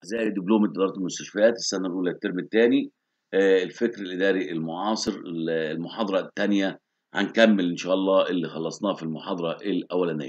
زي دبلومة إدارة المستشفيات السنة الأولى الترم التاني. الفكر الإداري المعاصر المحاضرة التانية هنكمل إن شاء الله اللي خلصناه في المحاضرة الأولانية.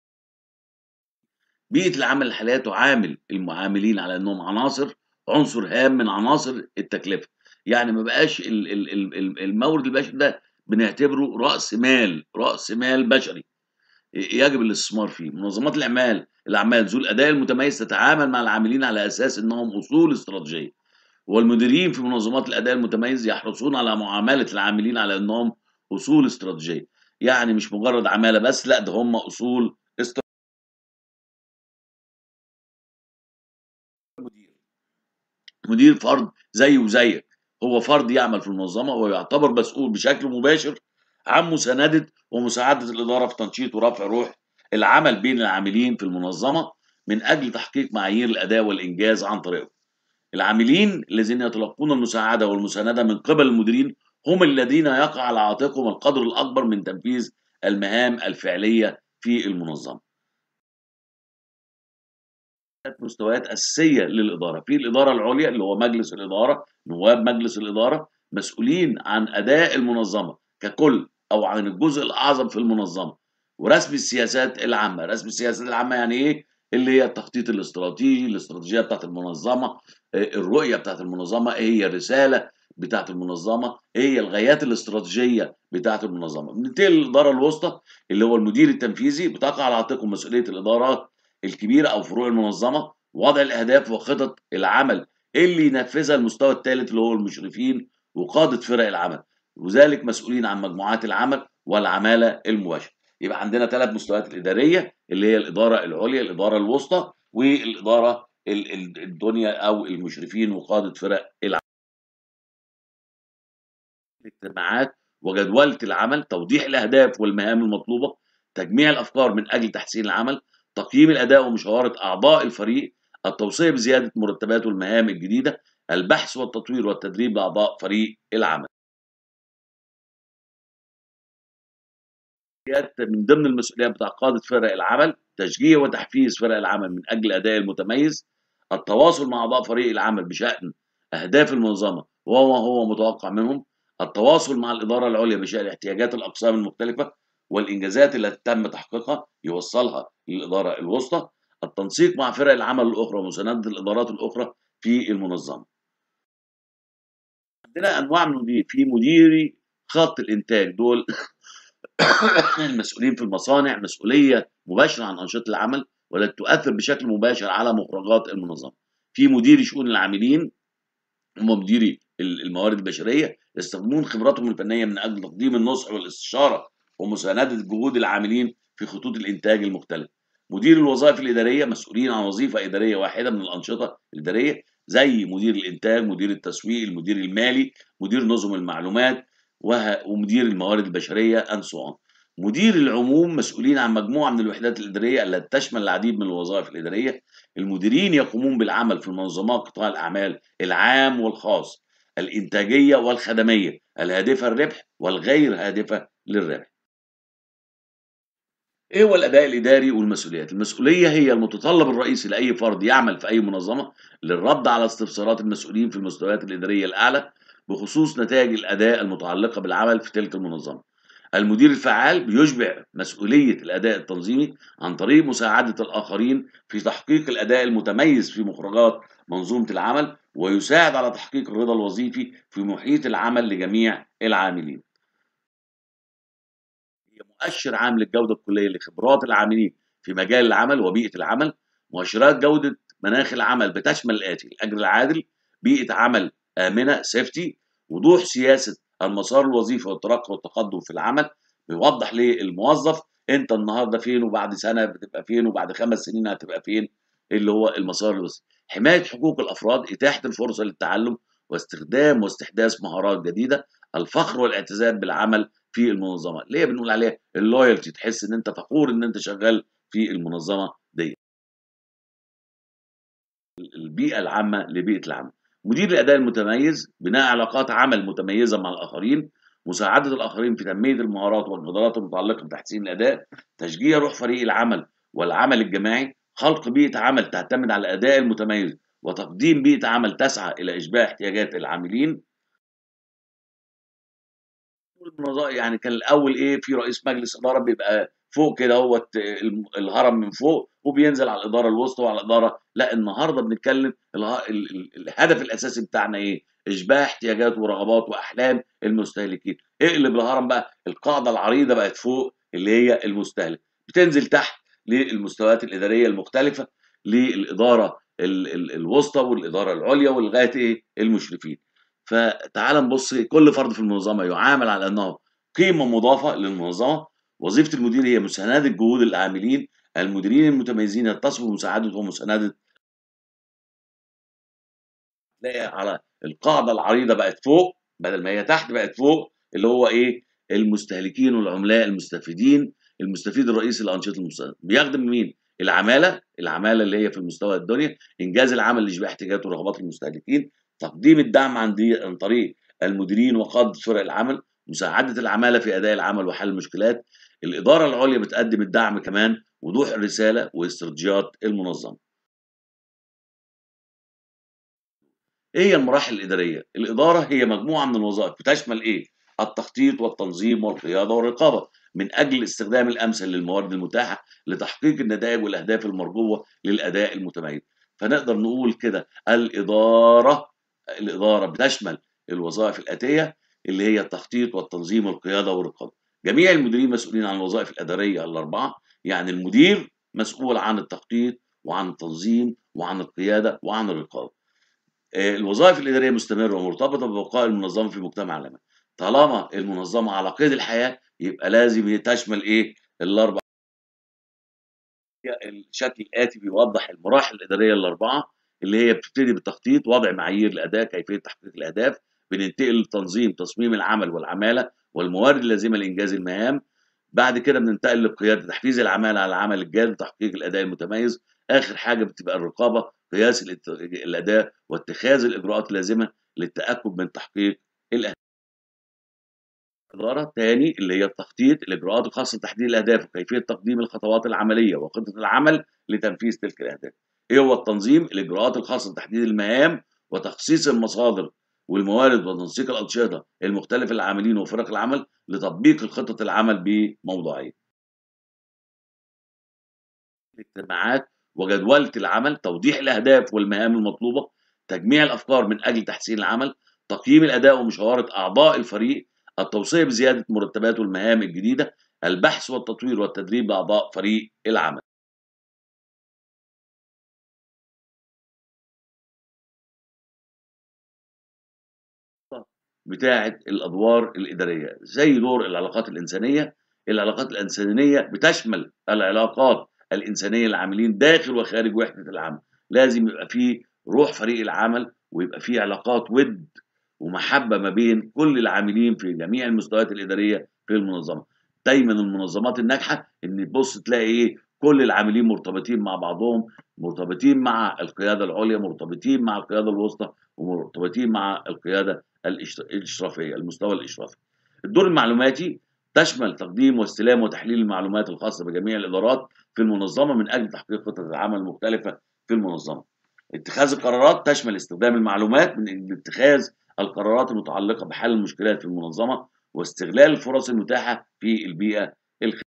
بيئة العمل الحالية تعامل المعاملين على إنهم عنصر هام من عناصر التكلفة، يعني ما بقاش المورد البشري ده بنعتبره رأس مال بشري يجب الاستثمار فيه. منظمات الأعمال ذو الأداء المتميز تتعامل مع العاملين على أساس إنهم أصول استراتيجية، والمديرين في منظمات الأداء المتميز يحرصون على معاملة العاملين على إنهم أصول استراتيجية، يعني مش مجرد عمالة بس، لأ ده هم أصول استراتيجية. مدير فرد زيه وزيك، هو فرد يعمل في المنظمة ويعتبر مسؤول بشكل مباشر عن مساندة ومساعدة الإدارة في تنشيط ورفع روح العمل بين العاملين في المنظمة من أجل تحقيق معايير الأداء والإنجاز عن طريقه. العاملين الذين يتلقون المساعدة والمساندة من قبل المديرين هم الذين يقع على عاتقهم القدر الأكبر من تنفيذ المهام الفعلية في المنظمة. مستويات أساسية للإدارة، في الإدارة العليا اللي هو مجلس الإدارة، نواب مجلس الإدارة مسؤولين عن أداء المنظمة ككل أو عن الجزء الأعظم في المنظمة، ورسم السياسات العامة. رسم السياسات العامة يعني إيه؟ اللي هي التخطيط الاستراتيجي، الاستراتيجية بتاعة المنظمة، الرؤية بتاعة المنظمة، إيه هي الرسالة بتاعة المنظمة، إيه هي الغايات الاستراتيجية بتاعة المنظمة. بننتقل للإدارة الوسطى اللي هو المدير التنفيذي، بتقع على عاتقه مسؤولية الإدارات الكبيرة أو فروع المنظمة، وضع الأهداف وخطط العمل اللي ينفذها المستوى الثالث اللي هو المشرفين وقادة فرق العمل، وذلك مسؤولين عن مجموعات العمل والعمالة المباشرة. يبقى عندنا 3 مستويات الإدارية اللي هي الإدارة العليا، الإدارة الوسطى، والإدارة الدنيا أو المشرفين وقادة فرق العمل. الاجتماعات وجدولة العمل، توضيح الأهداف والمهام المطلوبة، تجميع الأفكار من أجل تحسين العمل، تقييم الأداء ومشاورة أعضاء الفريق، التوصية بزيادة مرتبات والمهام الجديدة، البحث والتطوير والتدريب لأعضاء فريق العمل. من ضمن المسؤوليات بتاع قادة فرق العمل تشجيع وتحفيز فرق العمل من أجل الأداء المتميز، التواصل مع أعضاء فريق العمل بشأن أهداف المنظمة وما هو متوقع منهم، التواصل مع الإدارة العليا بشأن احتياجات الأقسام المختلفة والإنجازات التي تم تحقيقها يوصلها للإدارة الوسطى، التنسيق مع فرق العمل الأخرى ومساندة الإدارات الأخرى في المنظمة. عندنا أنواع من المدير، في مديري خط الإنتاج، دول المسؤولين في المصانع مسؤولية مباشرة عن أنشطة العمل والتي تؤثر بشكل مباشر على مخرجات المنظمة. في مديري شؤون العاملين، هم مديري الموارد البشرية، يستخدمون خبراتهم الفنية من أجل تقديم النصح والاستشارة ومساندة جهود العاملين في خطوط الإنتاج المختلفة. مدير الوظائف الإدارية مسؤولين عن وظيفة إدارية واحدة من الأنشطة الإدارية زي مدير الإنتاج، مدير التسويق، المدير المالي، مدير نظم المعلومات، ومدير الموارد البشرية and so on. مدير العموم مسؤولين عن مجموعة من الوحدات الإدارية التي تشمل العديد من الوظائف الإدارية. المديرين يقومون بالعمل في منظمات قطاع الأعمال العام والخاص، الإنتاجية والخدمية، الهادفة للربح والغير هادفة للربح. إيه هو الأداء الإداري والمسؤوليات؟ المسؤولية هي المتطلب الرئيسي لأي فرد يعمل في أي منظمة للرد على استفسارات المسؤولين في المستويات الإدارية الأعلى بخصوص نتائج الأداء المتعلقة بالعمل في تلك المنظمة. المدير الفعال بيشبع مسؤولية الأداء التنظيمي عن طريق مساعدة الآخرين في تحقيق الأداء المتميز في مخرجات منظومة العمل، ويساعد على تحقيق الرضا الوظيفي في محيط العمل لجميع العاملين. هي مؤشر عام للجودة الكلية لخبرات العاملين في مجال العمل وبيئة العمل. مؤشرات جودة مناخ العمل بتشمل الآتي: الأجر العادل، بيئة عمل آمنة سيفتي، وضوح سياسة المسار الوظيفي والترقي والتقدم في العمل، بيوضح للموظف انت النهارده فين وبعد سنة بتبقى فين وبعد 5 سنين هتبقى فين، اللي هو المسار الوظيفي. حماية حقوق الأفراد، إتاحة الفرصة للتعلم واستخدام واستحداث مهارات جديدة، الفخر والاعتزاز بالعمل في المنظمة اللي هي بنقول عليها اللويالتي، تحس ان انت فخور ان انت شغال في المنظمة دي. البيئة العامة لبيئة العمل. مدير الأداء المتميز بناء علاقات عمل متميزة مع الآخرين، مساعدة الآخرين في تنمية المهارات والقدرات المتعلقة بتحسين الأداء، تشجيع روح فريق العمل والعمل الجماعي، خلق بيئة عمل تعتمد على الأداء المتميز وتقديم بيئة عمل تسعى إلى إشباع احتياجات العاملين. يعني كان الأول إيه، في رئيس مجلس إدارة بيبقى فوق كده أهوّة الهرم من فوق، وبينزل على الإدارة الوسطى وعلى الإدارة. لأ، النهارده بنتكلم الهدف الأساسي بتاعنا إيه، إشباع احتياجات ورغبات وأحلام المستهلكين. اقلب الهرم بقى، القاعدة العريضة بقت فوق اللي هي المستهلك، بتنزل تحت للمستويات الإدارية المختلفة، للإدارة الوسطى والإدارة العُليا ولغاية إيه، المشرفين. فتعالَ نبُص، كل فرد في المنظمة يُعامل على أنه قيمة مضافة للمنظمة. وظيفة المدير هي مساندة جهود العاملين. المديرين المتميزين يتصفوا بمساعدة ومساندة. تلاقي على القاعدة العريضة بقت فوق بدل ما هي تحت، بقت فوق، اللي هو إيه، المستهلكين والعملاء المستفيدين. المستفيد الرئيسي لأنشطة بيخدم مين؟ العمالة اللي هي في المستوى الدنيا، إنجاز العمل لإشباع احتياجات ورغبات المستهلكين، تقديم الدعم عن طريق المديرين وقادة فرق العمل، مساعدة العمالة في أداء العمل وحل المشكلات. الإدارة العُليا بتقدم الدعم كمان، وضوح الرسالة واستراتيجيات المنظمة. إيه هي المراحل الإدارية؟ الإدارة هي مجموعة من الوظائف بتشمل إيه؟ التخطيط والتنظيم والقيادة والرقابة، من أجل الاستخدام الأمثل للموارد المتاحة لتحقيق النتائج والأهداف المرجوة للأداء المتميز. فنقدر نقول كده الإدارة بتشمل الوظائف الآتية، اللي هي التخطيط والتنظيم والقيادة والرقابة. جميع المديرين مسؤولين عن الوظائف الإدارية الأربعة. يعني المدير مسؤول عن التخطيط وعن التنظيم وعن القيادة وعن الرقابة. الوظائف الإدارية مستمرة ومرتبطة ببقاء المنظمة في مجتمع العمل. طالما المنظمة على قيد الحياة، يبقى لازم تشمل إيه؟ ال4. الشكل الآتي بيوضح المراحل الإدارية ال4، اللي هي بتبتدي بالتخطيط، وضع معايير الأداء، كيفية تحقيق الأهداف. بننتقل للتنظيم، تصميم العمل والعمالة والموارد اللازمة لإنجاز المهام. بعد كده بننتقل للقيادة، تحفيز العمالة على العمل الجاد وتحقيق الأداء المتميز. آخر حاجة بتبقى الرقابة، قياس الأداء واتخاذ الإجراءات اللازمة للتأكد من تحقيق الأهداف. الإدارة تاني اللي هي التخطيط، الإجراءات الخاصة بتحديد الأهداف وكيفية تقديم الخطوات العملية وخطة العمل لتنفيذ تلك الأهداف. إيه هو التنظيم؟ الإجراءات الخاصة بتحديد المهام وتخصيص المصادر والموارد وتنسيق الأنشطة المختلفة للعاملين وفرق العمل لتطبيق خطة العمل بموضوعية. الاجتماعات وجدولة العمل، توضيح الأهداف والمهام المطلوبة، تجميع الأفكار من أجل تحسين العمل، تقييم الأداء ومشاورة أعضاء الفريق، التوصية بزيادة مرتبات والمهام الجديدة، البحث والتطوير والتدريب لأعضاء فريق العمل. بتاعة الأدوار الإدارية، زي دور العلاقات الإنسانية. العلاقات الإنسانية بتشمل العلاقات الإنسانية للعاملين داخل وخارج وحدة العمل. لازم يبقى في روح فريق العمل، ويبقى في علاقات وِد ومحبة ما بين كل العاملين في جميع المستويات الإدارية في المنظمة. دايمًا المنظمات الناجحة إن تبُص تلاقي إيه، كل العاملين مرتبطين مع بعضهم، مرتبطين مع القيادة العُليا، مرتبطين مع القيادة الوسطى، ومرتبطين مع القيادة الإشرافية، المستوى الإشرافي. الدور المعلوماتي تشمل تقديم واستلام وتحليل المعلومات الخاصة بجميع الإدارات في المنظمة من أجل تحقيق خطط العمل المختلفة في المنظمة. اتخاذ القرارات تشمل استخدام المعلومات من أجل اتخاذ القرارات المتعلقة بحل المشكلات في المنظمة واستغلال الفرص المتاحة في البيئة الخ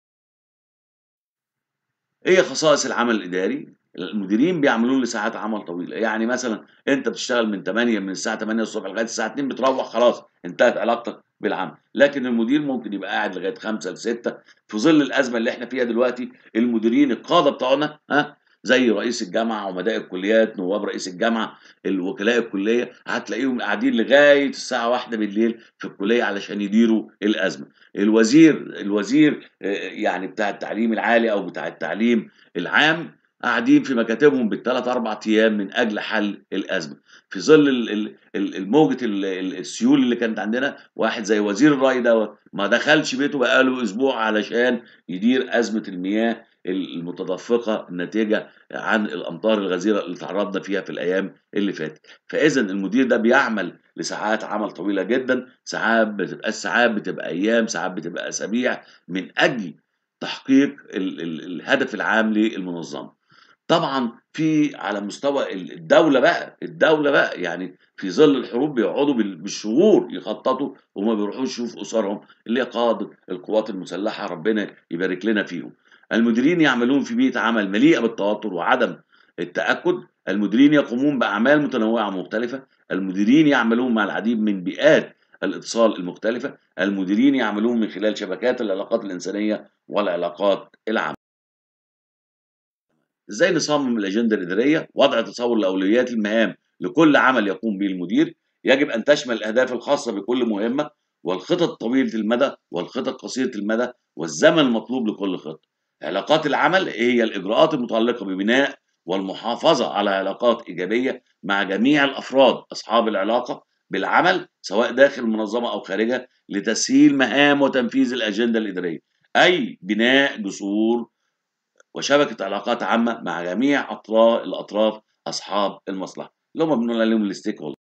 إيه خصائص العمل الإداري؟ المديرين بيعملون لساعات عمل طويلة. يعني مثلًا أنت بتشتغل من الساعة 8:00 لغاية الساعة 14:00، بتروّح خلاص انتهت علاقتك بالعمل. لكن المدير ممكن يبقى قاعد لغاية 17:00 ل18:00. في ظل الأزمة اللي إحنا فيها دلوقتي، المديرين القادة بتوعنا زي رئيس الجامعة، عمداء الكليات، نواب رئيس الجامعة، وكلاء الكلية، هتلاقيهم قاعدين لغاية الساعة 01:00 في الكلية علشان يديروا الأزمة. الوزير يعني بتاع التعليم العالي أو بتاع التعليم العام، قاعدين في مكاتبهم بال3، 4 أيام من أجل حل الأزمة. في ظل موجة السيول اللي كانت عندنا، واحد زي وزير الري دوّة ما دخلش بيته بقى له أسبوع علشان يدير أزمة المياه المتدفقة الناتجة عن الأمطار الغزيرة اللي اتعرضنا فيها في الأيام اللي فاتت. فإذًا المدير ده بيعمل لساعات عمل طويلة جدًا، ساعات ما بتبقاش ساعات، بتبقى أيام، ساعات بتبقى أسابيع، من أجل تحقيق الهدف العام للمنظمة. طبعًا على مستوى الدولة بقى، يعني في ظل الحروب بيقعدوا بالشهور يخططوا وما بيروحوش يشوفوا أسرهم، اللي هي قادة القوات المسلحة ربنا يبارك لنا فيهم. المديرين يعملون في بيئة عمل مليئة بالتوتر وعدم التأكد، المديرين يقومون بأعمال متنوعة مختلفة، المديرين يعملون مع العديد من بيئات الاتصال المختلفة، المديرين يعملون من خلال شبكات العلاقات الإنسانية والعلاقات العامة. إزاي نصمم الأجندة الإدارية؟ وضع تصور لأولويات المهام لكل عمل يقوم به المدير، يجب أن تشمل الأهداف الخاصة بكل مهمة، والخطط طويلة المدى، والخطط قصيرة المدى، والزمن المطلوب لكل خطة. علاقات العمل هي الإجراءات المتعلقة ببناء والمحافظة على علاقات إيجابية مع جميع الأفراد أصحاب العلاقة بالعمل سواء داخل المنظمة أو خارجها لتسهيل مهام وتنفيذ الأجندة الإدارية، أي بناء جسور وشبكة علاقات عامة مع جميع الأطراف أصحاب المصلحة، اللي هم بنقول عليهم الstake holder.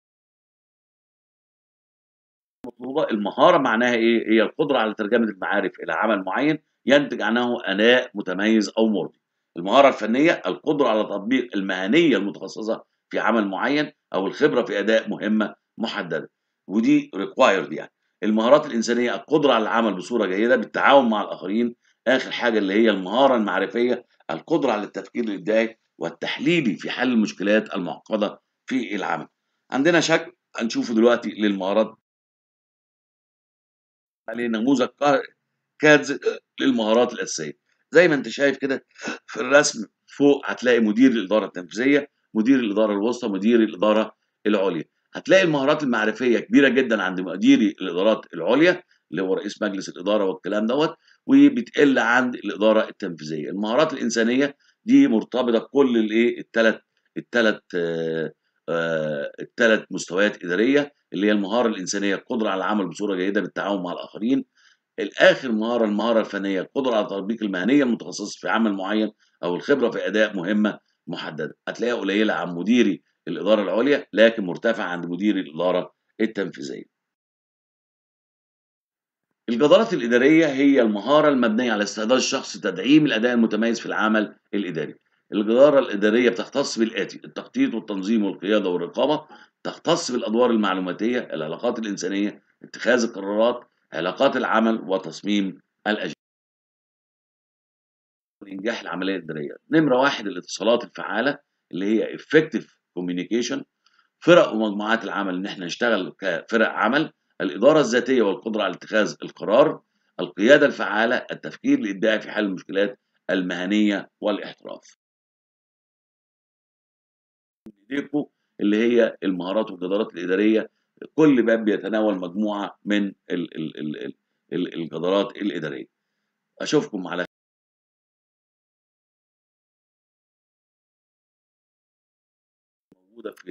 المطلوبة المهارة معناها إيه؟ هي القدرة على ترجمة المعارف إلى عمل معين ينتج عنه أداء متميز أو مرضي. المهارة الفنية القدرة على تطبيق المهنية المتخصصة في عمل معين أو الخبرة في أداء مهمة محددة، ودي required يعني. المهارات الإنسانية القدرة على العمل بصورة جيدة بالتعاون مع الآخرين. آخر حاجة اللي هي المهارة المعرفية القدرة على التفكير الإبداعي والتحليلي في حل المشكلات المعقدة في العمل. عندنا شكل هنشوفه دلوقتي للمهارات عليه نموذج كادز للمهارات الأساسية. زي ما أنت شايف كده في الرسم فوق هتلاقي مدير الإدارة التنفيذية، مدير الإدارة الوسطى، مدير الإدارة العُليا. هتلاقي المهارات المعرفية كبيرة جدًا عند مديري الإدارات العُليا، اللي هو رئيس مجلس الإدارة والكلام دوّة، وبتقل عند الإدارة التنفيذية. المهارات الإنسانية دي مرتبطة بكل ال3 مستويات إدارية، اللي هي المهارة الإنسانية القدرة على العمل بصورة جيدة بالتعاون مع الآخرين. الآخر مهارة المهارة الفنية القدرة على تطبيق المهنية المتخصصة في عمل معين أو الخبرة في أداء مهمة محددة. هتلاقيها قليلة عن مديري الإدارة العُليا، لكن مرتفعة عند مديري الإدارة التنفيذية. الجدارات الإدارية هي المهارة المبنية على استعداد الشخص لتدعيم الأداء المتميز في العمل الإداري. الجدارة الإدارية بتختص بالآتي: التخطيط والتنظيم والقيادة والرقابة، تختص بالأدوار المعلوماتية، العلاقات الإنسانية، اتخاذ القرارات، علاقات العمل، وتصميم إنجاح العملية الإدارية. نمرة 1 الاتصالات الفعّالة اللي هي effective communication، فرق ومجموعات العمل إن إحنا نشتغل كفرق عمل، الإدارة الذاتية والقدرة على اتخاذ القرار، القيادة الفعّالة، التفكير الإبداعي في حل المشكلات المهنية والاحتراف. إيديكم اللي هي المهارات والجدارات الإدارية، كل باب بيتناول مجموعة من الجدارات الإدارية. أشوفكم على موجودة في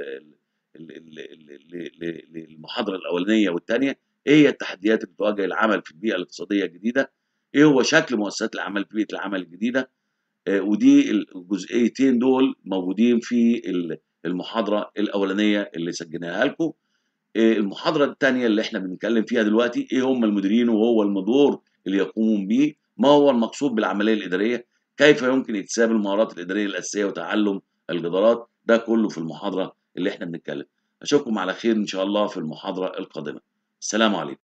المحاضرة الأولانية والتانية. إيه هي التحديات اللي بتواجه العمل في البيئة الاقتصادية الجديدة؟ إيه هو شكل مؤسسات الأعمال في بيئة العمل الجديدة؟ ودي الجزئيتين دول موجودين في المحاضرة الأولانية اللي سجلناها لكم. المحاضرة التانية اللي إحنا بنتكلم فيها دلوقتي إيه هم المديرين وهو الدور اللي يقومون به؟ ما هو المقصود بالعملية الإدارية؟ كيف يمكن اكتساب المهارات الإدارية الأساسية وتعلم الجدارات؟ ده كله في المحاضرة اللي إحنا بنتكلم. أشوفكم على خير إن شاء الله في المحاضرة القادمة. السلام عليكم.